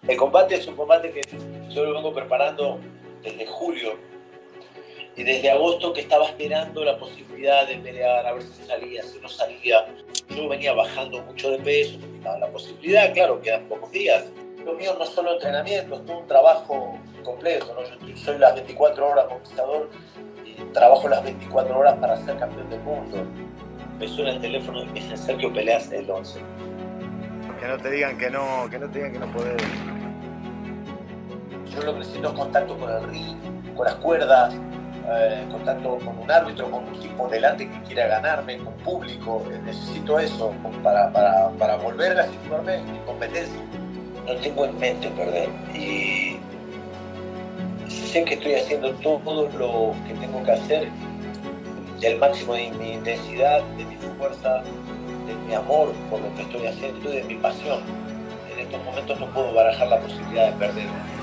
El combate es un combate que yo lo vengo preparando desde julio y desde agosto, que estaba esperando la posibilidad de pelear, a ver si salía, si no salía. Yo venía bajando mucho de peso, estaba la posibilidad, claro, quedan pocos días. Lo mío no es solo entrenamiento, es todo un trabajo completo, ¿no? Yo soy las 24 horas conquistador y trabajo las 24 horas para ser campeón del mundo. Me suena el teléfono y me dicen: Sergio, peleas el 11. Que no te digan que no, que no te digan que no podés. Yo lo que necesito es contacto con el ring, con las cuerdas, contacto con un árbitro, con un tipo delante que quiera ganarme, con público. Necesito eso para volver a situarme en competencia. No tengo en mente perder y sé que estoy haciendo todo lo que tengo que hacer, del máximo de mi intensidad, de mi fuerza, de mi amor por lo que estoy haciendo y de mi pasión. En estos momentos no puedo barajar la posibilidad de perder.